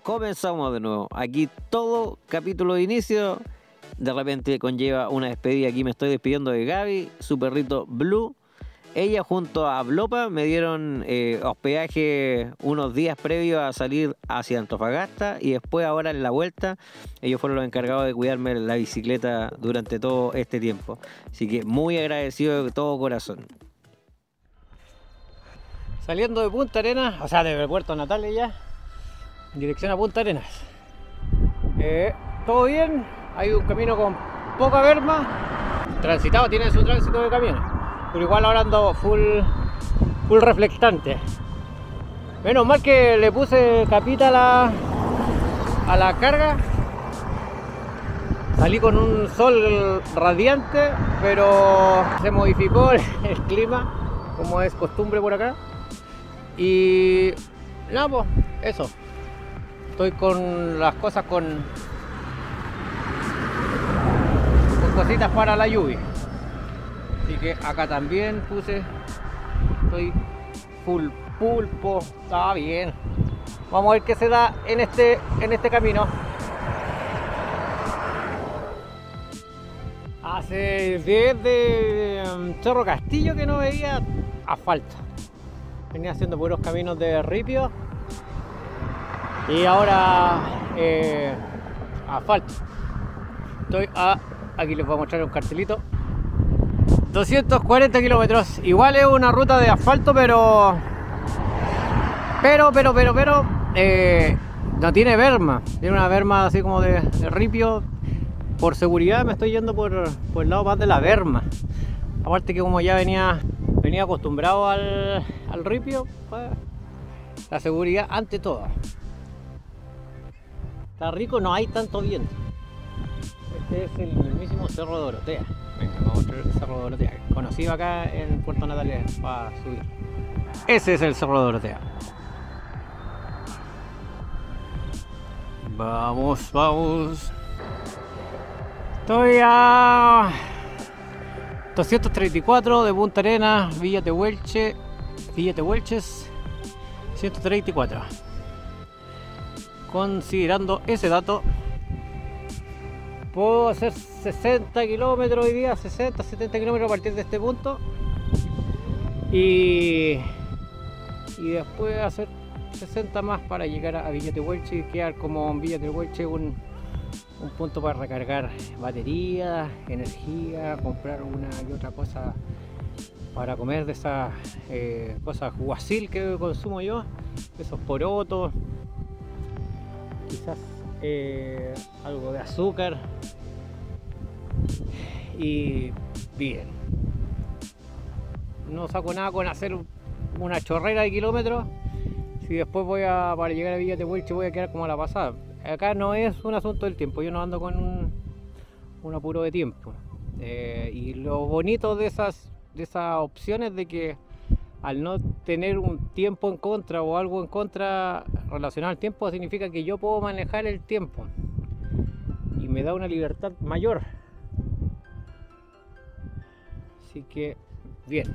Comenzamos de nuevo. Aquí todo capítulo de inicio de repente conlleva una despedida. Aquí me estoy despidiendo de Gaby, su perrito Blue. Ella junto a Blopa me dieron hospedaje unos días previos a salir hacia Antofagasta y después ahora en la vuelta ellos fueron los encargados de cuidarme la bicicleta durante todo este tiempo. Así que muy agradecido de todo corazón. Saliendo de Punta Arenas, o sea, de Puerto Natales ya, en dirección a Punta Arenas. Todo bien, hay un camino con poca berma, transitado, tiene su tránsito de camiones, pero igual ahora ando full reflectante. Menos mal que le puse capita a la carga. Salí con un sol radiante, pero se modificó el clima, como es costumbre por acá. Y nada, pues eso. Estoy con las cosas con cositas para la lluvia. Así que acá también puse. Estoy full pulpo. Está bien. Vamos a ver qué se da en este camino. Hace desde Cerro Castillo que no veía asfalto. Venía haciendo puros caminos de ripio y ahora asfalto. Aquí les voy a mostrar un cartelito. 240 kilómetros. Igual es una ruta de asfalto, pero no tiene berma. Tiene una berma así como de ripio. Por seguridad me estoy yendo por el lado más de la berma. Aparte que como ya venía acostumbrado al ripio, pues, la seguridad ante todo. Está rico, no hay tanto viento. Este es el mismísimo Cerro Dorotea. Venga, vamos a mostrar el Cerro Dorotea, conocido acá en Puerto Natales para subir. Ese es el Cerro Dorotea. Vamos. Estoy a 234 de Punta Arenas, Villa Tehuelches, 134. Considerando ese dato, puedo hacer 60 kilómetros hoy día, 70 kilómetros a partir de este punto. Y después hacer 60 más para llegar a Villa Tehuelches y quedar como en Villa Tehuelches un punto para recargar batería, energía, comprar una y otra cosa para comer de esas cosas guasil que consumo yo, esos porotos, quizás algo de azúcar. Y bien, no saco nada con hacer una chorrera de kilómetros si después para llegar a Villa Tehuelche voy a quedar como la pasada. Acá no es un asunto del tiempo, yo no ando con un apuro de tiempo. Y lo bonito de esas opciones de que al no tener un tiempo en contra o algo en contra relacionado al tiempo, significa que yo puedo manejar el tiempo y me da una libertad mayor. Así que bien,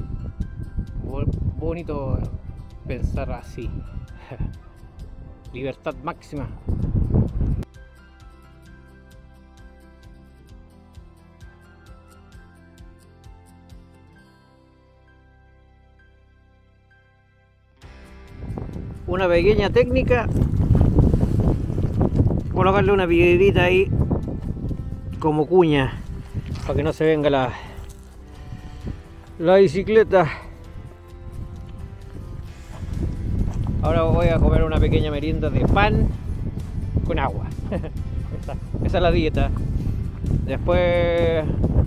bonito pensar así. Libertad máxima. Una pequeña técnica, colocarle una piedrita ahí como cuña para que no se venga la bicicleta. Ahora voy a comer una pequeña merienda de pan con agua. Esa es la dieta. Después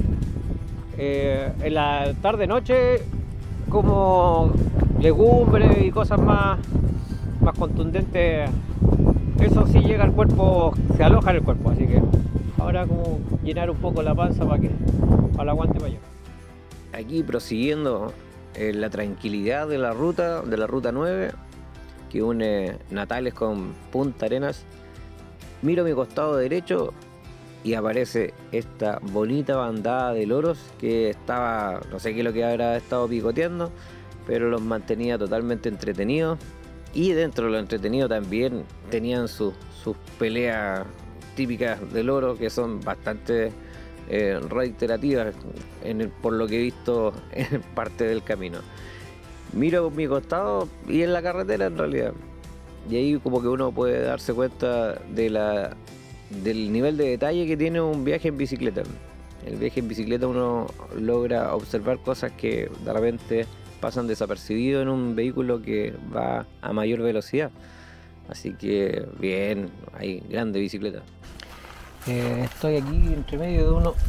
en la tarde noche como legumbres y cosas más contundentes. Eso sí llega al cuerpo, se aloja en el cuerpo, así que ahora como llenar un poco la panza para el aguante mayor. Aquí prosiguiendo la tranquilidad de la ruta 9 que une Natales con Punta Arenas, miro a mi costado derecho y aparece esta bonita bandada de loros que estaba, no sé qué es lo que habrá estado picoteando, pero los mantenía totalmente entretenidos. Y dentro de lo entretenido también tenían sus peleas típicas del oro, que son bastante reiterativas por lo que he visto en parte del camino. Miro mi costado y en la carretera en realidad. Y ahí como que uno puede darse cuenta del nivel de detalle que tiene un viaje en bicicleta. El viaje en bicicleta uno logra observar cosas que de repente pasan desapercibido en un vehículo que va a mayor velocidad. Así que bien, hay grande bicicleta. Estoy aquí entre medio de unos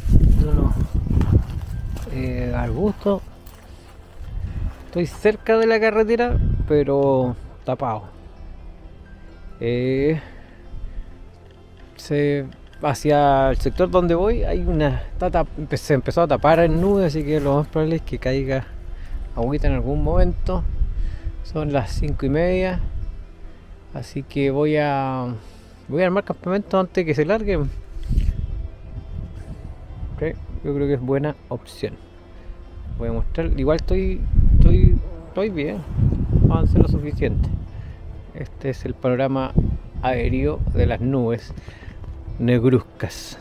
arbustos. Estoy cerca de la carretera, pero tapado. Hacia el sector donde voy hay se empezó a tapar en nubes, así que lo más probable es que caiga agüita en algún momento. Son las 5:30, así que voy a armar campamento antes de que se larguen. Okay, yo creo que es buena opción. Voy a mostrar, igual estoy bien, avancé lo suficiente. Este es el panorama aéreo de las nubes negruzcas.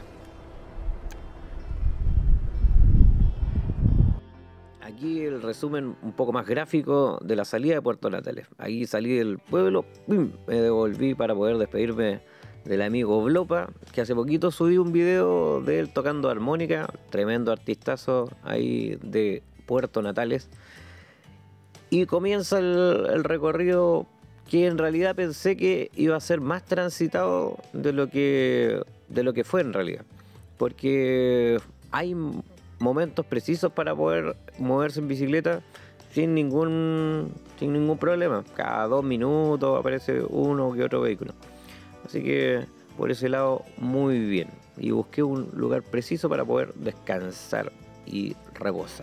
Aquí el resumen un poco más gráfico de la salida de Puerto Natales. Ahí salí del pueblo, ¡pum!, me devolví para poder despedirme del amigo Blopa, que hace poquito subí un video de él tocando armónica, tremendo artistazo ahí de Puerto Natales. Y comienza el recorrido que en realidad pensé que iba a ser más transitado de lo que fue en realidad. Porque hay momentos precisos para poder moverse en bicicleta sin ningún problema. Cada 2 minutos aparece uno que otro vehículo. Así que por ese lado muy bien. Y busqué un lugar preciso para poder descansar y reposar.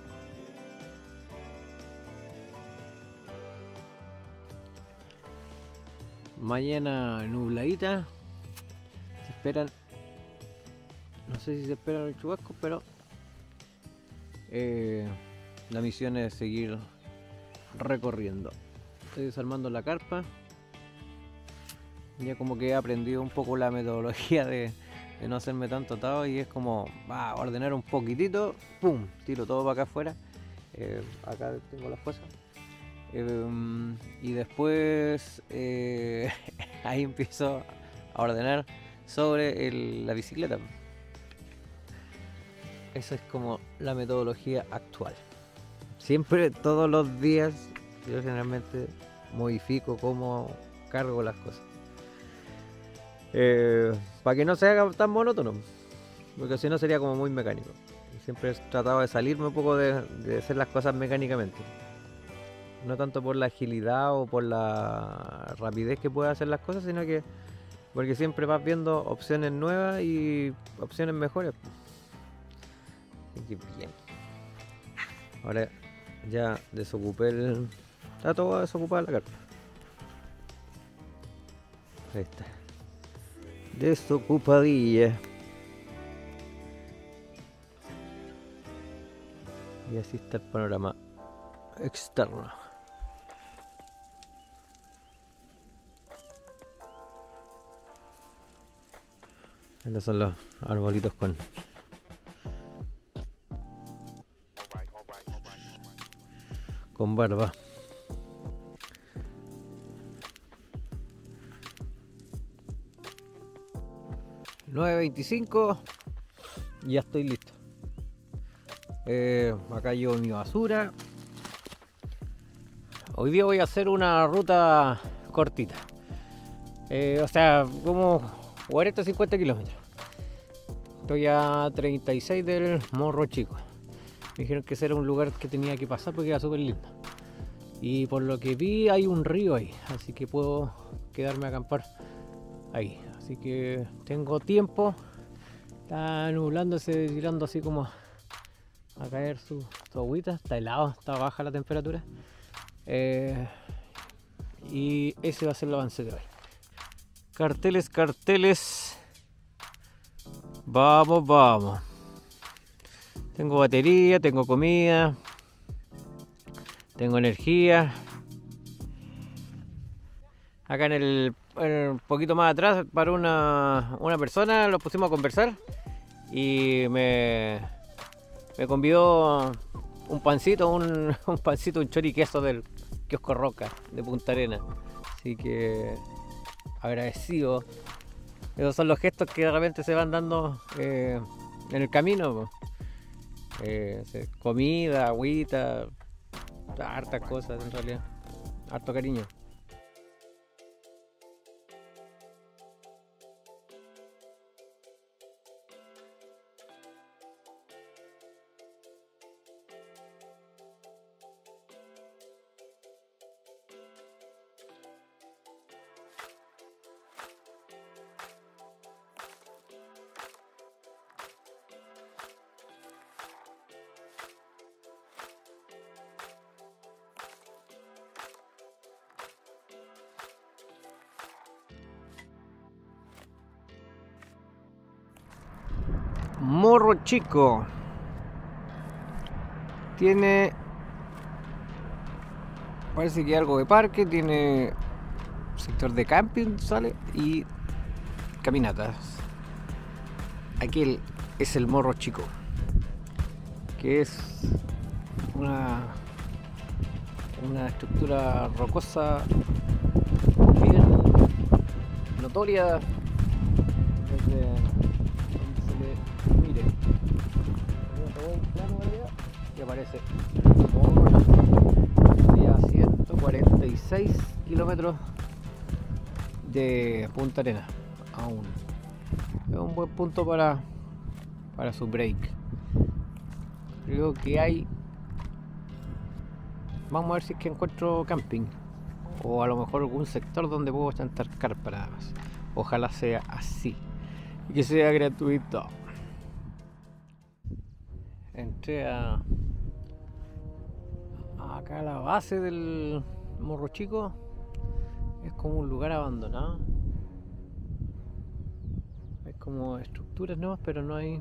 Mañana nubladita. Se esperan, no sé si se esperan los chubascos, pero la misión es seguir recorriendo. Estoy desarmando la carpa. Ya como que he aprendido un poco la metodología de no hacerme tanto atado, y es como ordenar un poquitito, pum, tiro todo para acá afuera. Acá tengo las cosas. Y después ahí empiezo a ordenar sobre la bicicleta. Esa es como la metodología actual. Siempre, todos los días, yo generalmente modifico cómo cargo las cosas. Para que no se haga tan monótono, porque si no sería como muy mecánico. Siempre he tratado de salirme un poco de hacer las cosas mecánicamente. No tanto por la agilidad o por la rapidez que pueda hacer las cosas, sino que porque siempre vas viendo opciones nuevas y opciones mejores. Así que bien. Ahora ya desocupé está todo desocupada la carpa. Ahí está. Desocupadilla. Y así está el panorama externo. Estos son los arbolitos con barba. $9.25. Ya estoy listo. Acá llevo mi basura. Hoy día voy a hacer una ruta cortita. O sea, como 40-50 kilómetros. Estoy a 36 del Morro Chico. Me dijeron que ese era un lugar que tenía que pasar porque era súper lindo. Y por lo que vi hay un río ahí, así que puedo quedarme a acampar ahí. Así que tengo tiempo. Está nublándose, tirando así como a caer su agüita. Está helado, está baja la temperatura. Y ese va a ser el avance de hoy. Carteles. Vamos. Tengo batería, tengo comida, tengo energía. Acá un poquito más atrás paró una persona, lo pusimos a conversar y me convidó un pancito, un pancito, un choriqueso del kiosco Roca de Punta Arenas. Así que agradecido. Esos son los gestos que realmente se van dando en el camino. Comida, agüita, hartas cosas en realidad. Harto cariño. Morro Chico tiene, parece que algo de parque, tiene sector de camping, sale, y caminatas. Aquel es el Morro Chico, que es una estructura rocosa bien notoria desde mire, y aparece a 146 kilómetros de Punta Arenas. Aún es un buen punto para su break. Creo que hay, vamos a ver si es que encuentro camping o a lo mejor algún sector donde puedo chantar carpas. Ojalá sea así y que sea gratuito. Entré acá a la base del Morro Chico. Es como un lugar abandonado. Hay como estructuras nuevas, pero no hay,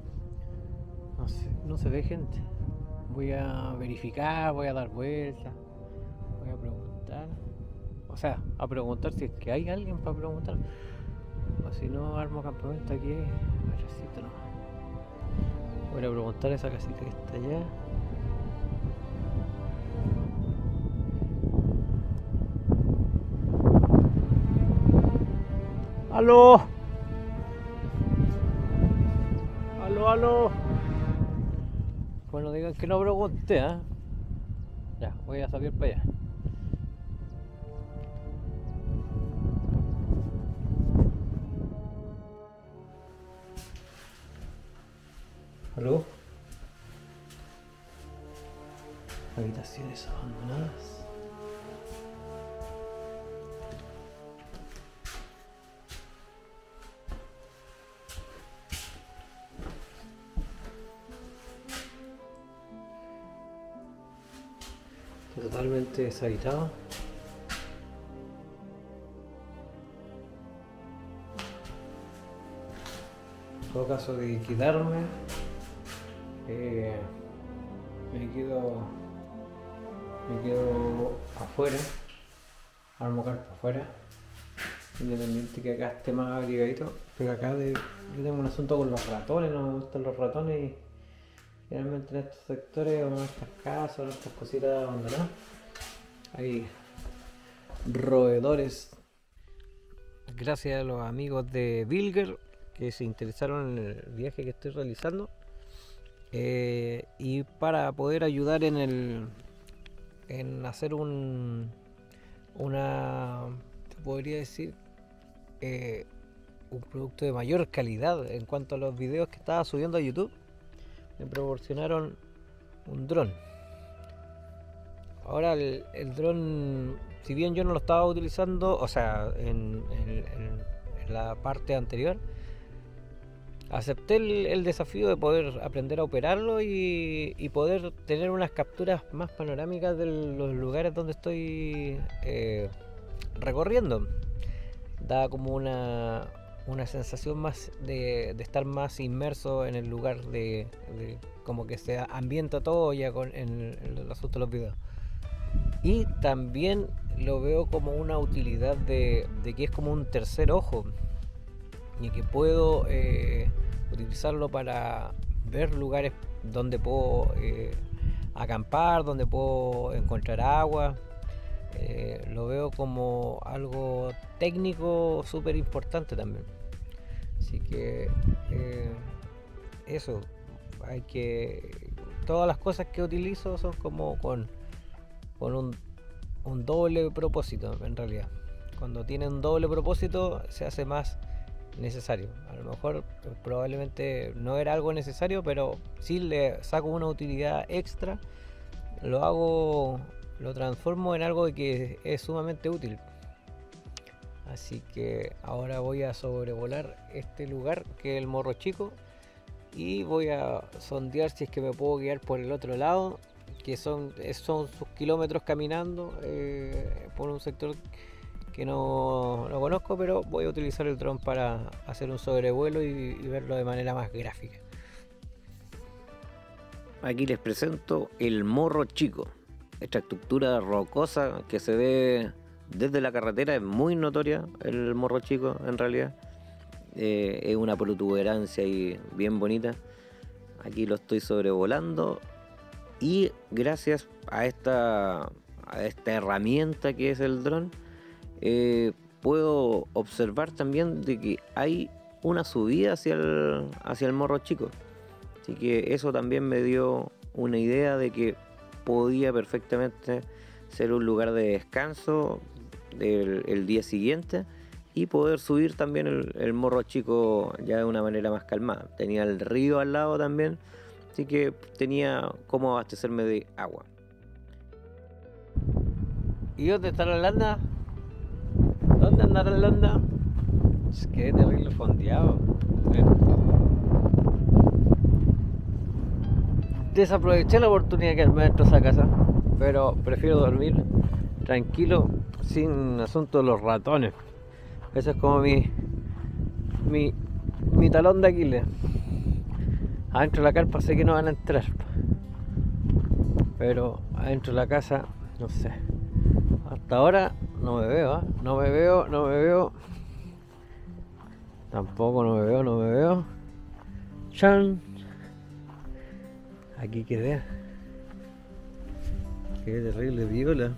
no se ve gente. Voy a verificar, voy a dar vueltas, voy a preguntar. O sea, a preguntar si es que hay alguien para preguntar. O si no, armo campamento aquí, atrásito nomás. Voy a preguntar a esa casita que está allá. ¡Aló! ¡Aló, aló! Bueno, digan que no pregunté, ¿eh? Ya, voy a salir para allá. ¿Aló? Habitaciones abandonadas. Totalmente deshabitado. En todo caso de quedarme, me quedo afuera, armo carpa afuera, independiente que acá esté más abrigadito, pero acá yo tengo un asunto con los ratones, no me gustan los ratones y generalmente en estos sectores o en estas casas o en estas cositas abandonadas hay roedores. Gracias a los amigos de Bilger que se interesaron en el viaje que estoy realizando, y para poder ayudar en hacer una, te podría decir, un producto de mayor calidad en cuanto a los videos que estaba subiendo a YouTube, me proporcionaron un dron. Ahora el dron, si bien yo no lo estaba utilizando, o sea, en la parte anterior, acepté el desafío de poder aprender a operarlo y poder tener unas capturas más panorámicas de los lugares donde estoy recorriendo. Da como una sensación más de estar más inmerso en el lugar, de como que se ambienta todo ya en el asunto de los videos. Y también lo veo como una utilidad de que es como un tercer ojo y que puedo utilizarlo para ver lugares donde puedo acampar, donde puedo encontrar agua. Lo veo como algo técnico súper importante también. Así que eso, hay que... Todas las cosas que utilizo son como con un doble propósito en realidad. Cuando tiene un doble propósito se hace más necesario. A lo mejor probablemente no era algo necesario, pero si le saco una utilidad extra, lo transformo en algo que es sumamente útil. Así que ahora voy a sobrevolar este lugar que es el Morro Chico y voy a sondear si es que me puedo guiar por el otro lado, que son sus kilómetros caminando por un sector que no conozco, pero voy a utilizar el dron para hacer un sobrevuelo y verlo de manera más gráfica. Aquí les presento el Morro Chico. Esta estructura rocosa que se ve desde la carretera es muy notoria. El Morro Chico en realidad es una protuberancia y bien bonita. Aquí lo estoy sobrevolando y gracias a esta herramienta que es el dron puedo observar también de que hay una subida hacia el Morro Chico. Así que eso también me dio una idea de que podía perfectamente ser un lugar de descanso el día siguiente y poder subir también el Morro Chico ya de una manera más calmada. Tenía el río al lado también, así que tenía cómo abastecerme de agua. ¿Y dónde está la landa? ¿Dónde andará la landa? Es que es terrible fondeado. Desaproveché la oportunidad que me entró a esa casa, pero prefiero dormir tranquilo sin asunto de los ratones. Eso es como mi talón de Aquiles. Adentro de la carpa sé que no van a entrar, pero adentro de la casa no sé. Hasta ahora no me veo, ¿eh? No me veo. Tampoco no me veo. ¡Chan! Aquí quedé. Qué terrible viola.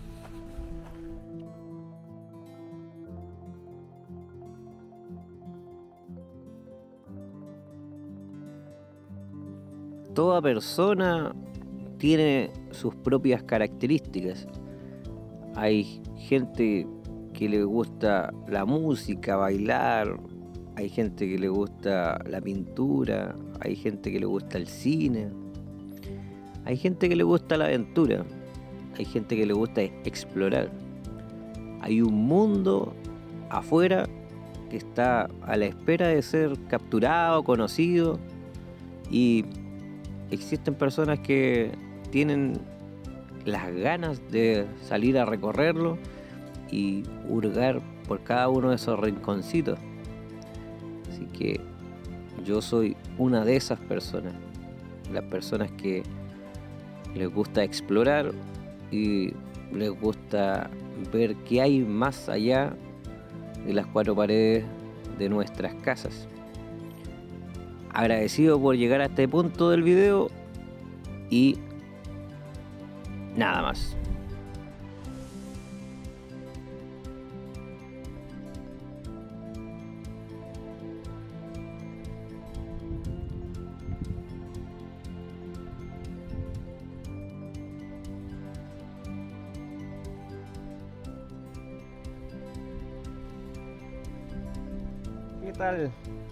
Toda persona tiene sus propias características. Hay gente que le gusta la música, bailar. Hay gente que le gusta la pintura. Hay gente que le gusta el cine. Hay gente que le gusta la aventura. Hay gente que le gusta explorar. Hay un mundo afuera que está a la espera de ser capturado, conocido. Y existen personas que tienen las ganas de salir a recorrerlo y hurgar por cada uno de esos rinconcitos. Así que yo soy una de esas personas. Las personas que les gusta explorar y les gusta ver qué hay más allá de las cuatro paredes de nuestras casas. Agradecido por llegar a este punto del video y nada más. ¿Qué tal?